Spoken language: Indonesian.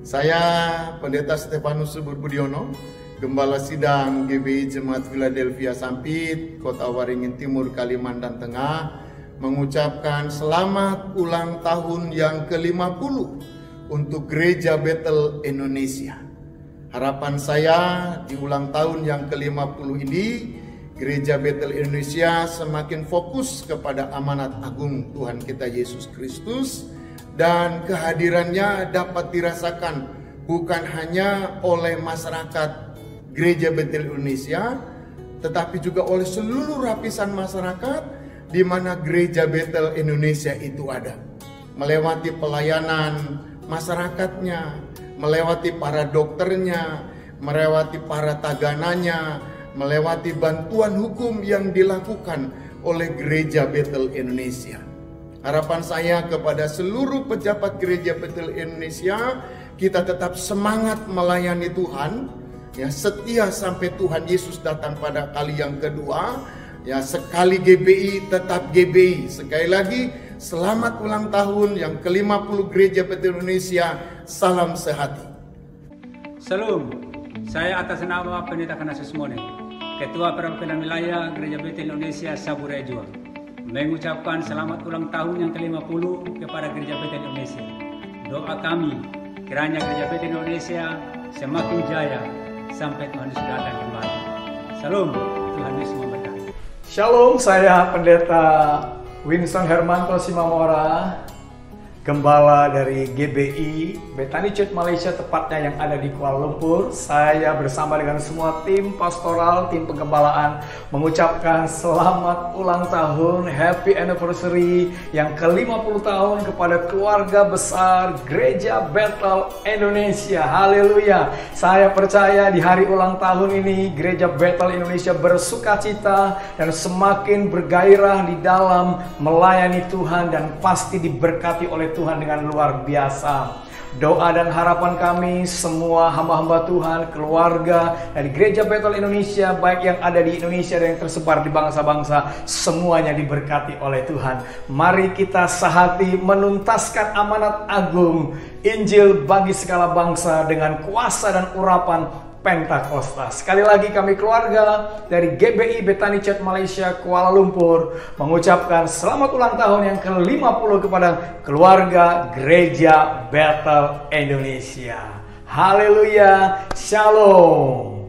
Saya Pendeta Stefanus Subur Budiono, Gembala Sidang GBI Jemaat Philadelphia Sampit, Kota Waringin Timur, Kalimantan Tengah, mengucapkan selamat ulang tahun yang ke-50 untuk Gereja Bethel Indonesia. Harapan saya di ulang tahun yang ke-50 ini, Gereja Bethel Indonesia semakin fokus kepada amanat agung Tuhan kita Yesus Kristus, dan kehadirannya dapat dirasakan bukan hanya oleh masyarakat Gereja Bethel Indonesia, tetapi juga oleh seluruh lapisan masyarakat di mana Gereja Bethel Indonesia itu ada. Melewati pelayanan masyarakatnya, melewati para dokternya, melewati para tagananya, melewati bantuan hukum yang dilakukan oleh Gereja Bethel Indonesia. Harapan saya kepada seluruh pejabat Gereja Bethel Indonesia, kita tetap semangat melayani Tuhan, ya, setia sampai Tuhan Yesus datang pada kali yang kedua. Ya, sekali GBI tetap GBI. Sekali lagi, selamat ulang tahun yang ke-50 Gereja Bethel Indonesia. Salam sehati. Salam, saya atas nama Pendeta Kanasius Mone, Ketua Perwakilan Wilayah Gereja Bethel Indonesia Saburai Jua, mengucapkan selamat ulang tahun yang ke-50 kepada Gereja Bethel Indonesia. Doa kami, kiranya Gereja Bethel Indonesia semakin jaya sampai Tuhan Yesus datang kembali. Salam, Tuhan Yesus memberkati. Shalom, saya Pendeta Winston Hermanto Simamora, Gembala dari GBI Bethany Church Malaysia, tepatnya yang ada di Kuala Lumpur. Saya bersama dengan semua tim pastoral, tim penggembalaan, mengucapkan selamat ulang tahun, happy anniversary yang ke-50 tahun kepada keluarga besar Gereja Bethel Indonesia. Haleluya. Saya percaya di hari ulang tahun ini Gereja Bethel Indonesia bersukacita dan semakin bergairah di dalam melayani Tuhan, dan pasti diberkati oleh Tuhan dengan luar biasa. Doa dan harapan kami semua hamba-hamba Tuhan, keluarga dari Gereja Bethel Indonesia, baik yang ada di Indonesia dan yang tersebar di bangsa-bangsa, semuanya diberkati oleh Tuhan. Mari kita sehati menuntaskan amanat agung Injil bagi segala bangsa dengan kuasa dan urapan Pentakosta. Sekali lagi kami keluarga dari GBI Bethany Church Malaysia Kuala Lumpur mengucapkan selamat ulang tahun yang ke-50 kepada keluarga Gereja Bethel Indonesia. Haleluya, shalom.